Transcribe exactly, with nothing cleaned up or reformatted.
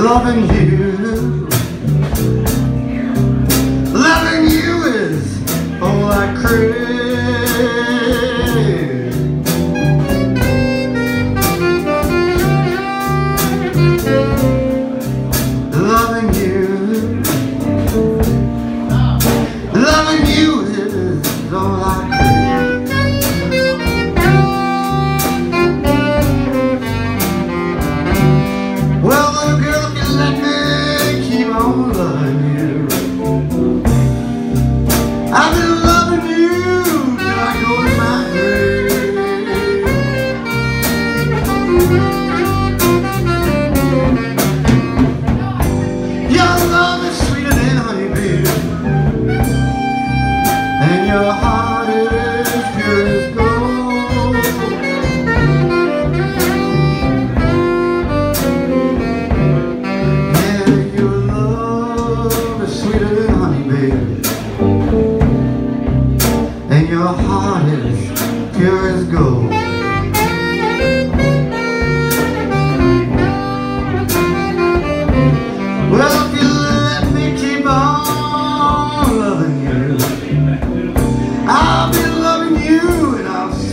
loving you, loving you is all I crave. Loving you, loving you is all I crave. Well, little girl, if you let me keep on loving you, I've been loving you till I go to my grave. Your love is sweeter than honey, baby, and your heart is pure as gold. Yeah, your love is sweeter than honey, baby, and your heart is pure as gold. Well, if you let me keep on loving you, I'll be loving you and I'll